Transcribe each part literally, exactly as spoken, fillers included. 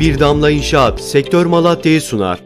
Bir Damla İnşaat, Sektör Malatya'yı sunar.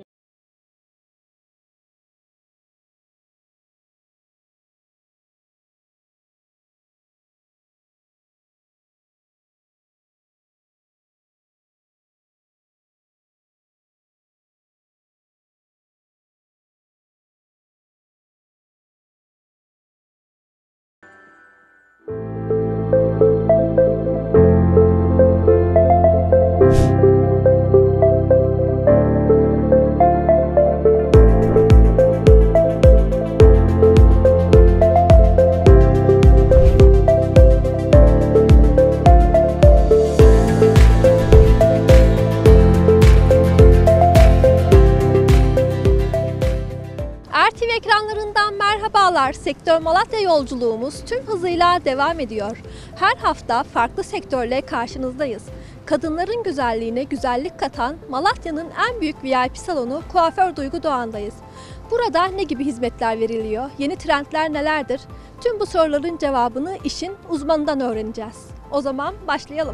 Er T V ekranlarından merhabalar. Sektör Malatya yolculuğumuz tüm hızıyla devam ediyor. Her hafta farklı sektörle karşınızdayız. Kadınların güzelliğine güzellik katan Malatya'nın en büyük V I P salonu Kuaför Duygu Doğan'dayız. Burada ne gibi hizmetler veriliyor? Yeni trendler nelerdir? Tüm bu soruların cevabını işin uzmanından öğreneceğiz. O zaman başlayalım.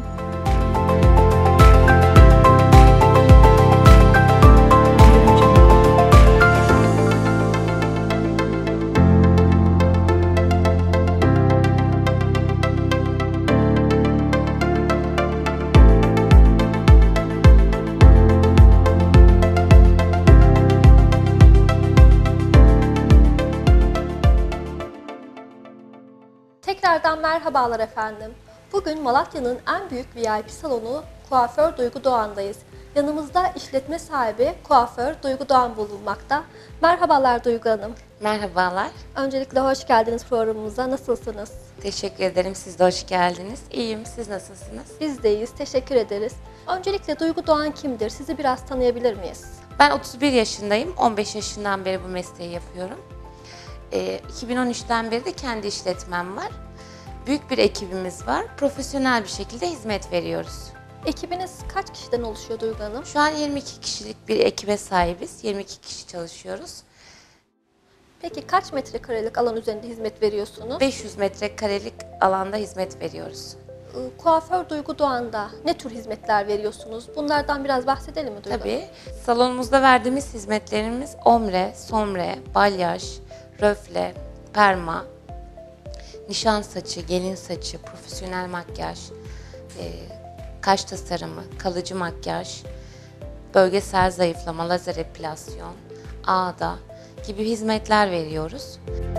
Tekrardan merhabalar efendim. Bugün Malatya'nın en büyük V I P salonu Kuaför Duygu Doğan'dayız. Yanımızda işletme sahibi Kuaför Duygu Doğan bulunmakta. Merhabalar Duygu Hanım. Merhabalar. Öncelikle hoş geldiniz programımıza. Nasılsınız? Teşekkür ederim. Siz de hoş geldiniz. İyiyim. Siz nasılsınız? Biz de iyiyiz. Teşekkür ederiz. Öncelikle Duygu Doğan kimdir? Sizi biraz tanıyabilir miyiz? Ben otuz bir yaşındayım. on beş yaşından beri bu mesleği yapıyorum. E, iki bin on üçten beri de kendi işletmem var. Büyük bir ekibimiz var. Profesyonel bir şekilde hizmet veriyoruz. Ekibiniz kaç kişiden oluşuyor Duygu Hanım? Şu an yirmi iki kişilik bir ekibe sahibiz. yirmi iki kişi çalışıyoruz. Peki kaç metrekarelik alan üzerinde hizmet veriyorsunuz? beş yüz metrekarelik alanda hizmet veriyoruz. Kuaför Duygu Doğan'da ne tür hizmetler veriyorsunuz? Bunlardan biraz bahsedelim mi Duygu? Tabii. Salonumuzda verdiğimiz hizmetlerimiz omre, somre, balyaj, röfle, perma, nişan saçı, gelin saçı, profesyonel makyaj, e, kaş tasarımı, kalıcı makyaj, bölgesel zayıflama, lazer epilasyon, ağda gibi hizmetler veriyoruz.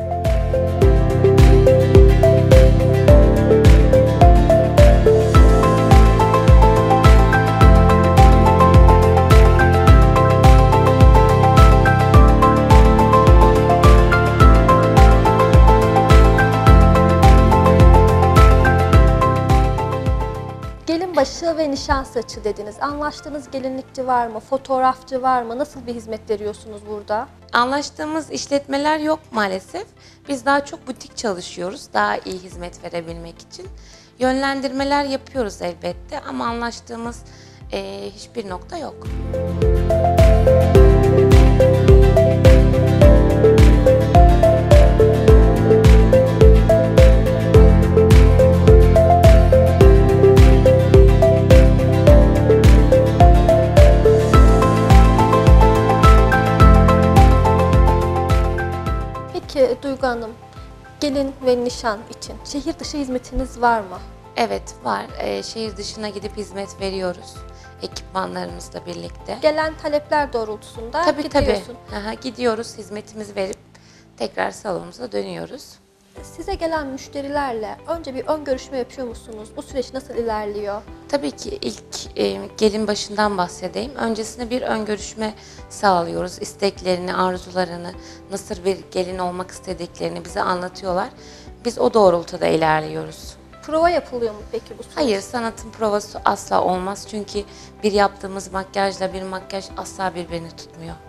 Başı ve nişan saçı dediniz. Anlaştığınız gelinlikçi var mı? Fotoğrafçı var mı? Nasıl bir hizmet veriyorsunuz burada? Anlaştığımız işletmeler yok maalesef. Biz daha çok butik çalışıyoruz. Daha iyi hizmet verebilmek için. Yönlendirmeler yapıyoruz elbette ama anlaştığımız e, hiçbir nokta yok. Peki Duygu Hanım, gelin ve nişan için şehir dışı hizmetiniz var mı? Evet var. Ee, şehir dışına gidip hizmet veriyoruz. Ekipmanlarımızla birlikte. Gelen talepler doğrultusunda tabii, gidiyorsun. Tabii Aha, gidiyoruz, hizmetimizi verip tekrar salonumuza dönüyoruz. Size gelen müşterilerle önce bir ön görüşme yapıyor musunuz? Bu süreç nasıl ilerliyor? Tabii ki ilk e, gelin başından bahsedeyim. Öncesinde bir ön görüşme sağlıyoruz. İsteklerini, arzularını, nasıl bir gelin olmak istediklerini bize anlatıyorlar. Biz o doğrultuda ilerliyoruz. Prova yapılıyor mu peki bu süreç? Hayır, sanatın provası asla olmaz. Çünkü bir yaptığımız makyajla bir makyaj asla birbirini tutmuyor.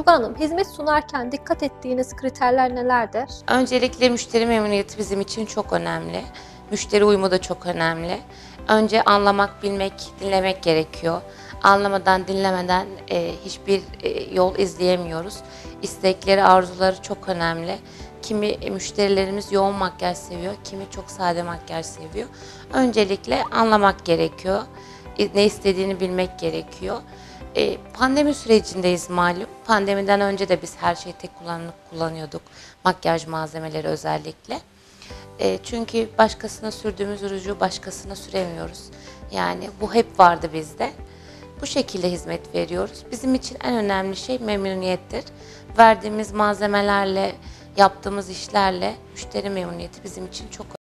Duygu Hanım, hizmet sunarken dikkat ettiğiniz kriterler nelerdir? Öncelikle müşteri memnuniyeti bizim için çok önemli. Müşteri uyumu da çok önemli. Önce anlamak, bilmek, dinlemek gerekiyor. Anlamadan, dinlemeden e, hiçbir e, yol izleyemiyoruz. İstekleri, arzuları çok önemli. Kimi müşterilerimiz yoğun makyaj seviyor, kimi çok sade makyaj seviyor. Öncelikle anlamak gerekiyor. Ne istediğini bilmek gerekiyor. E, pandemi sürecindeyiz malum. Pandemiden önce de biz her şeyi tek kullanıp kullanıyorduk. Makyaj malzemeleri özellikle. E, çünkü başkasına sürdüğümüz ruju başkasına süremiyoruz. Yani bu hep vardı bizde. Bu şekilde hizmet veriyoruz. Bizim için en önemli şey memnuniyettir. Verdiğimiz malzemelerle, yaptığımız işlerle müşteri memnuniyeti bizim için çok önemli.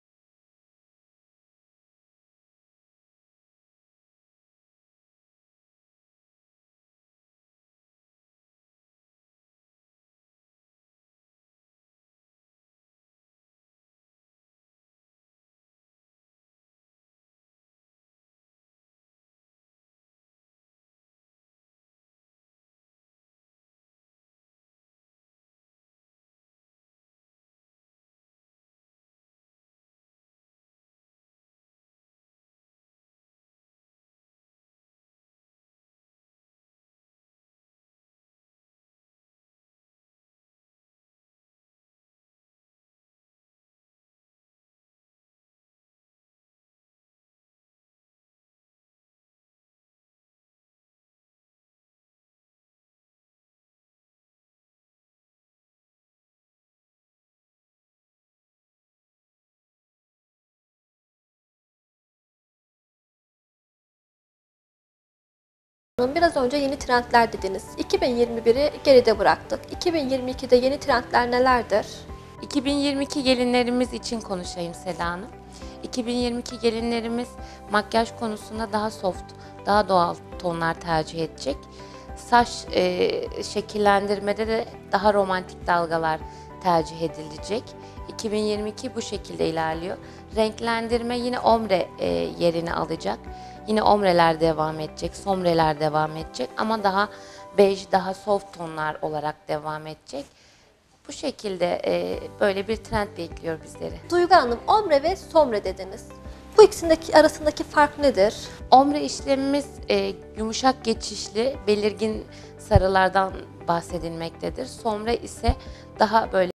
Biraz önce yeni trendler dediniz. iki bin yirmi biri geride bıraktık. iki bin yirmi ikide yeni trendler nelerdir? iki bin yirmi iki gelinlerimiz için konuşayım Seda Hanım. iki bin yirmi iki gelinlerimiz makyaj konusunda daha soft, daha doğal tonlar tercih edecek. Saç e, şekillendirmede de daha romantik dalgalar tercih edilecek. iki bin yirmi iki bu şekilde ilerliyor. Renklendirme yine ombre e, yerini alacak. Yine omreler devam edecek, somreler devam edecek ama daha bej, daha soft tonlar olarak devam edecek. Bu şekilde e, böyle bir trend bekliyor bizleri. Duygu Hanım, ombre ve sombre dediniz. Bu ikisindeki arasındaki fark nedir? Ombre işlemimiz e, yumuşak geçişli, belirgin sarılardan bahsedilmektedir. Sombre ise daha böyle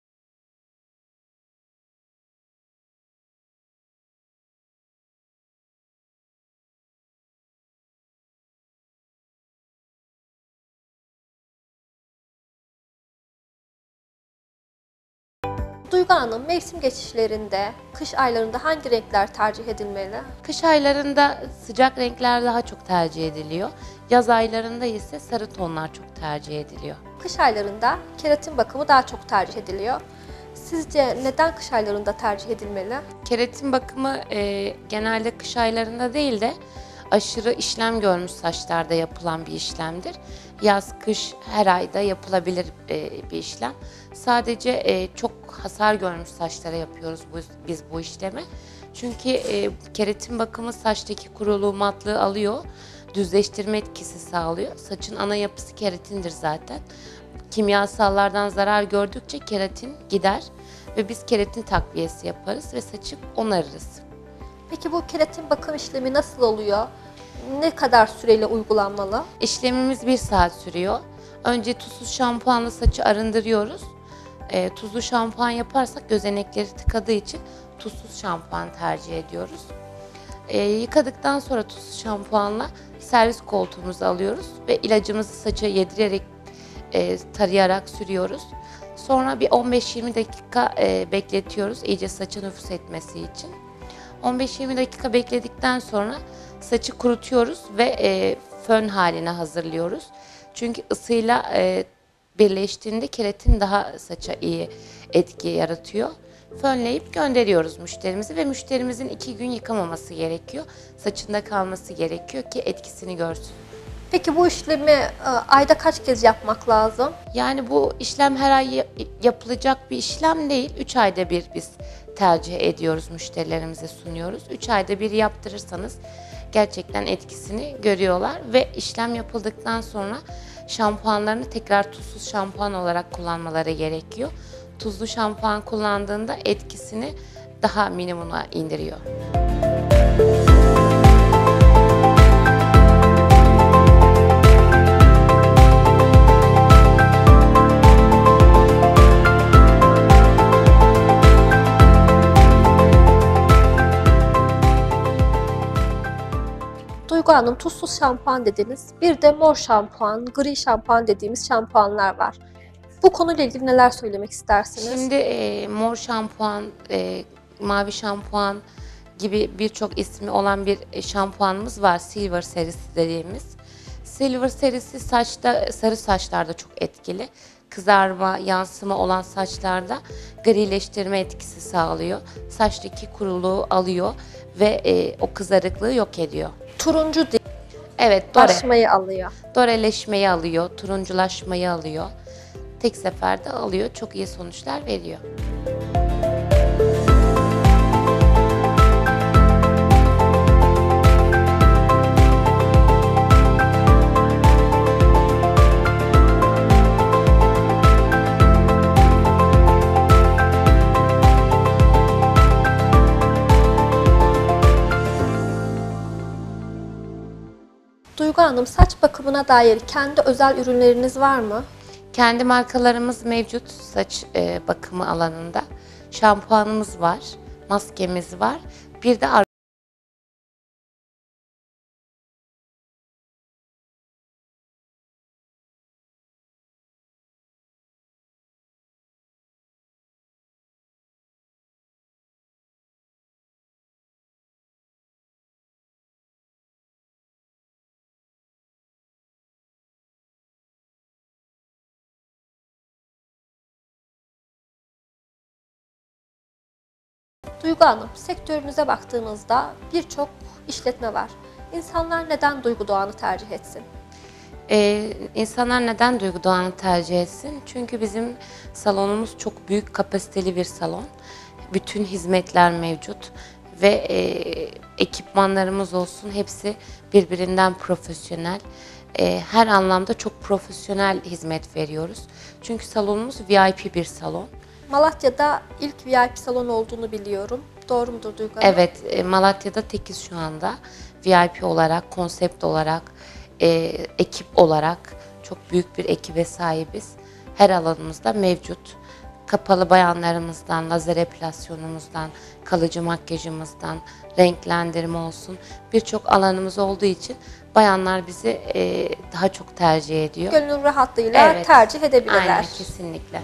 Duygu Hanım, mevsim geçişlerinde, kış aylarında hangi renkler tercih edilmeli? kış aylarında sıcak renkler daha çok tercih ediliyor. Yaz aylarında ise sarı tonlar çok tercih ediliyor. Kış aylarında keratin bakımı daha çok tercih ediliyor. Sizce neden kış aylarında tercih edilmeli? Keratin bakımı e, genelde kış aylarında değil de aşırı işlem görmüş saçlarda yapılan bir işlemdir. Yaz, kış her ayda yapılabilir e, bir işlem. Sadece e, çok hasar görmüş saçlara yapıyoruz bu, biz bu işlemi. Çünkü e, keratin bakımı saçtaki kuruluğu, matlığı alıyor, düzleştirme etkisi sağlıyor. Saçın ana yapısı keratindir zaten. Kimyasallardan zarar gördükçe keratin gider ve biz keratin takviyesi yaparız ve saçı onarırız. Peki bu keratin bakım işlemi nasıl oluyor? Ne kadar süreyle uygulanmalı? İşlemimiz bir saat sürüyor. Önce tuzsuz şampuanla saçı arındırıyoruz. E, tuzlu şampuan yaparsak gözenekleri tıkadığı için tuzsuz şampuan tercih ediyoruz. E, yıkadıktan sonra tuzsuz şampuanla servis koltuğumuzu alıyoruz ve ilacımızı saça yedirerek, e, tarayarak sürüyoruz. Sonra bir on beş yirmi dakika e, bekletiyoruz iyice saça nüfuz etmesi için. on beş yirmi dakika bekledikten sonra saçı kurutuyoruz ve e, fön haline hazırlıyoruz. Çünkü ısıyla e, birleştiğinde keratin daha saça iyi etki yaratıyor. Fönleyip gönderiyoruz müşterimizi ve müşterimizin iki gün yıkamaması gerekiyor. Saçında kalması gerekiyor ki etkisini görsün. Peki bu işlemi e, ayda kaç kez yapmak lazım? Yani bu işlem her ay yapılacak bir işlem değil. üç ayda bir biz tercih ediyoruz, müşterilerimize sunuyoruz. üç ayda bir yaptırırsanız gerçekten etkisini görüyorlar ve işlem yapıldıktan sonra şampuanlarını tekrar tuzsuz şampuan olarak kullanmaları gerekiyor. Tuzlu şampuan kullandığında etkisini daha minimuma indiriyor. Duygu Hanım, tuzsuz şampuan dediniz. Bir de mor şampuan, gri şampuan dediğimiz şampuanlar var. Bu konuyla ilgili neler söylemek istersiniz? Şimdi e, mor şampuan, e, mavi şampuan gibi birçok ismi olan bir e, şampuanımız var. Silver serisi dediğimiz. Silver serisi saçta, sarı saçlarda çok etkili. Kızarma, yansıma olan saçlarda grileştirme etkisi sağlıyor. Saçtaki kuruluğu alıyor ve e, o kızarıklığı yok ediyor. Turuncu değil, Evet, dore. başmayı alıyor. Doreleşmeyi alıyor, turunculaşmayı alıyor. Tek seferde alıyor, çok iyi sonuçlar veriyor. Duygu Hanım, saç bakımına dair kendi özel ürünleriniz var mı? Kendi markalarımız mevcut saç e, bakımı alanında. Şampuanımız var, maskemiz var. Bir de ar- Duygu Hanım, sektörünüze baktığınızda birçok işletme var. İnsanlar neden Duygu Doğan'ı tercih etsin? Ee, insanlar neden Duygu Doğan'ı tercih etsin? Çünkü bizim salonumuz çok büyük kapasiteli bir salon. Bütün hizmetler mevcut ve e, ekipmanlarımız olsun hepsi birbirinden profesyonel. E, her anlamda çok profesyonel hizmet veriyoruz. Çünkü salonumuz V I P bir salon. Malatya'da ilk V I P salon olduğunu biliyorum. Doğru mudur Duygu Hanım? Evet, e, Malatya'da tekiz şu anda. V I P olarak, konsept olarak, e, ekip olarak çok büyük bir ekibe sahibiz. Her alanımızda mevcut. Kapalı bayanlarımızdan, lazer epilasyonumuzdan, kalıcı makyajımızdan, renklendirme olsun birçok alanımız olduğu için bayanlar bizi e, daha çok tercih ediyor. Gönül rahatlığıyla Evet, tercih edebilirler. Aynen, kesinlikle.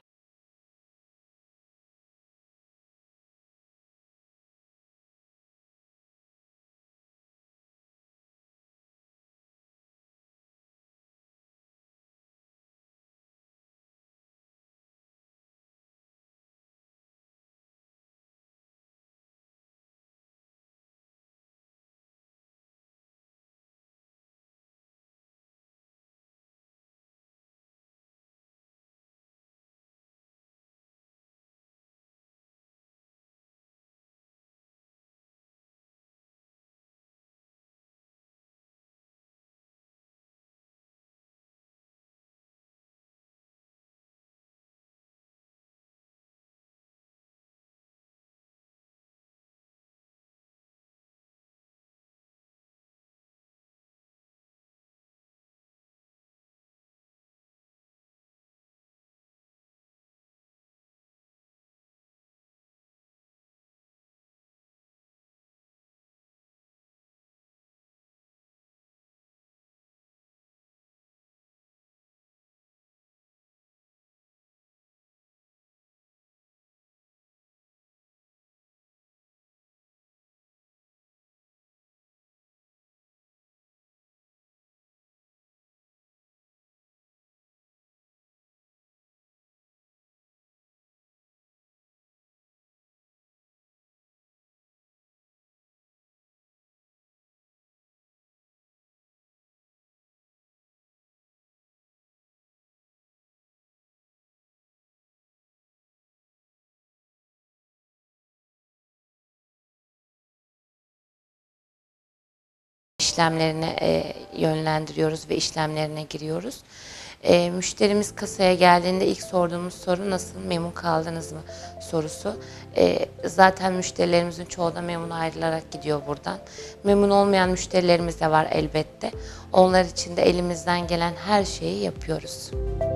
işlemlerine e, yönlendiriyoruz ve işlemlerine giriyoruz. E, müşterimiz kasaya geldiğinde ilk sorduğumuz soru nasıl, memnun kaldınız mı sorusu. E, zaten müşterilerimizin çoğu da memnun ayrılarak gidiyor buradan. Memnun olmayan müşterilerimiz de var elbette. Onlar için de elimizden gelen her şeyi yapıyoruz.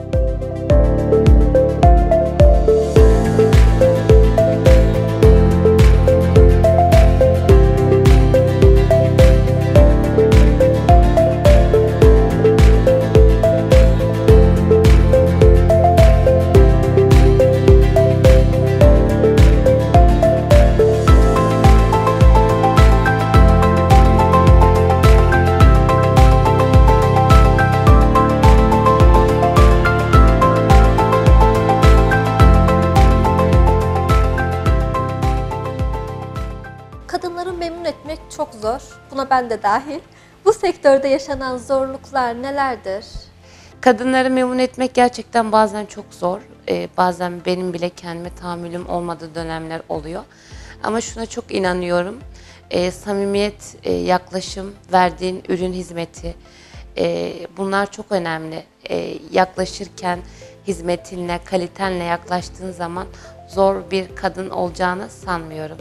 Kadınları memnun etmek çok zor. Buna ben de dahil. Bu sektörde yaşanan zorluklar nelerdir? Kadınları memnun etmek gerçekten bazen çok zor. Ee, bazen benim bile kendime tahammülüm olmadığı dönemler oluyor. Ama şuna çok inanıyorum. Ee, samimiyet, e, yaklaşım, verdiğin ürün hizmeti e, bunlar çok önemli. E, yaklaşırken hizmetinle, kalitenle yaklaştığın zaman zor bir kadın olacağını sanmıyorum.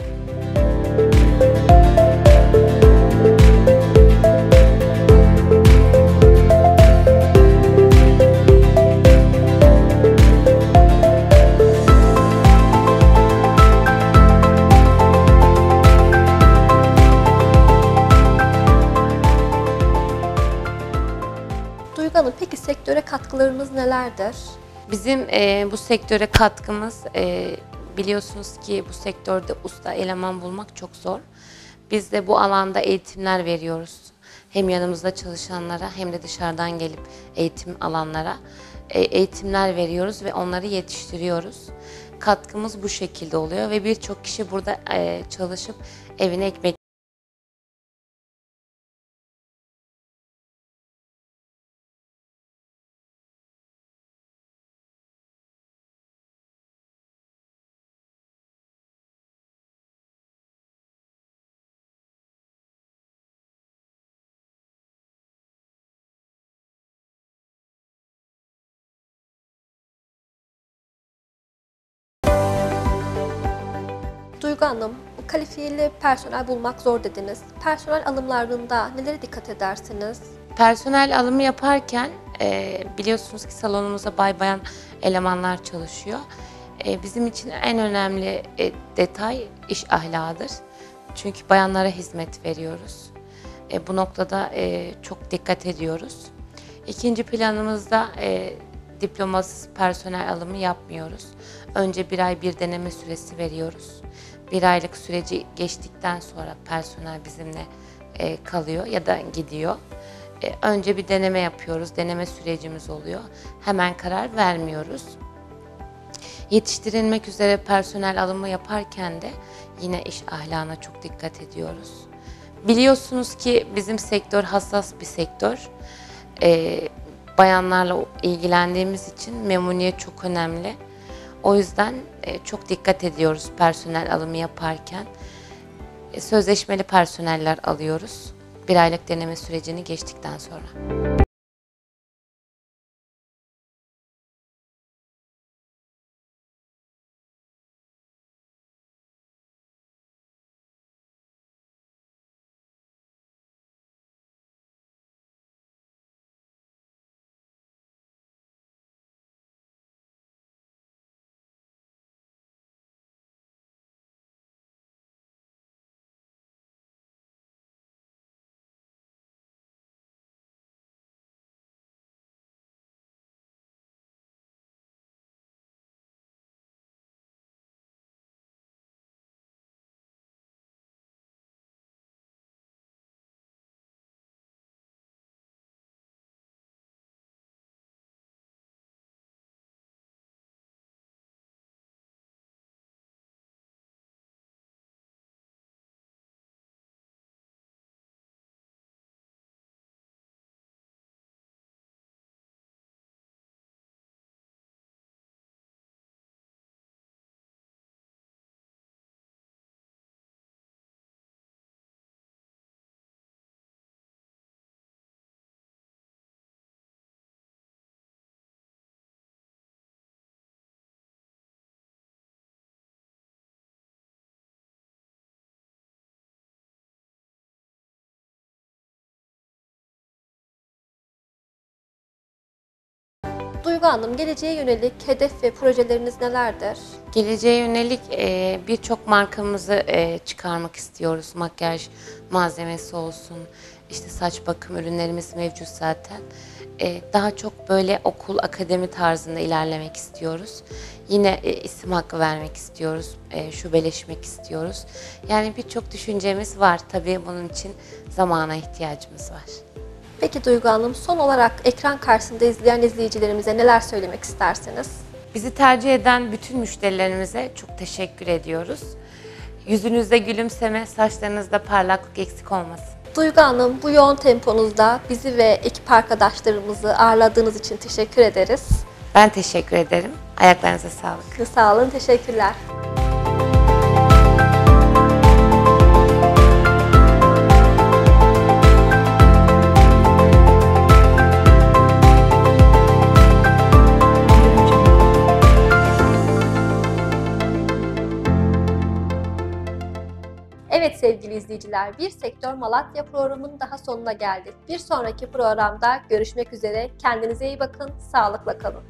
Duygu Hanım, peki sektöre katkılarınız nelerdir? Bizim e, bu sektöre katkımız, e, biliyorsunuz ki bu sektörde usta eleman bulmak çok zor. Biz de bu alanda eğitimler veriyoruz. Hem yanımızda çalışanlara hem de dışarıdan gelip eğitim alanlara e, eğitimler veriyoruz ve onları yetiştiriyoruz. Katkımız bu şekilde oluyor ve birçok kişi burada e, çalışıp evine ekmek Duygu Hanım, kalifiyeli personel bulmak zor dediniz. Personel alımlarında nelere dikkat edersiniz? Personel alımı yaparken e, biliyorsunuz ki salonumuzda bay bayan elemanlar çalışıyor. E, bizim için en önemli e, detay iş ahlakıdır. Çünkü bayanlara hizmet veriyoruz. E, bu noktada e, çok dikkat ediyoruz. İkinci planımızda e, diplomasız personel alımı yapmıyoruz. Önce bir ay bir deneme süresi veriyoruz. Bir aylık süreci geçtikten sonra personel bizimle e, kalıyor ya da gidiyor. E, önce bir deneme yapıyoruz, deneme sürecimiz oluyor. Hemen karar vermiyoruz. Yetiştirilmek üzere personel alımı yaparken de yine iş ahlakına çok dikkat ediyoruz. Biliyorsunuz ki bizim sektör hassas bir sektör. E, bayanlarla ilgilendiğimiz için memnuniyet çok önemli. O yüzden e, çok dikkat ediyoruz personel alımı yaparken. E, sözleşmeli personeller alıyoruz. Bir aylık deneme sürecini geçtikten sonra. Duygu Hanım, geleceğe yönelik hedef ve projeleriniz nelerdir? Geleceğe yönelik e, birçok markamızı e, çıkarmak istiyoruz. Makyaj malzemesi olsun, işte saç bakım ürünlerimiz mevcut zaten. E, daha çok böyle okul, akademi tarzında ilerlemek istiyoruz. Yine e, isim hakkı vermek istiyoruz, e, şubeleşmek istiyoruz. Yani birçok düşüncemiz var. Tabii bunun için zamana ihtiyacımız var. Peki Duygu Hanım, son olarak ekran karşısında izleyen izleyicilerimize neler söylemek istersiniz? Bizi tercih eden bütün müşterilerimize çok teşekkür ediyoruz. Yüzünüzde gülümseme, saçlarınızda parlaklık eksik olmasın. Duygu Hanım, bu yoğun temponuzda bizi ve ekip arkadaşlarımızı ağırladığınız için teşekkür ederiz. Ben teşekkür ederim. Ayaklarınıza sağlık. Sağ olun, teşekkürler. Evet sevgili izleyiciler, Bir Sektör Malatya programının daha sonuna geldik. Bir sonraki programda görüşmek üzere. Kendinize iyi bakın, sağlıkla kalın.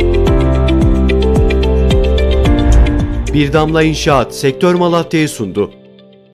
Bir Damla İnşaat Sektör Malatya'yı sundu.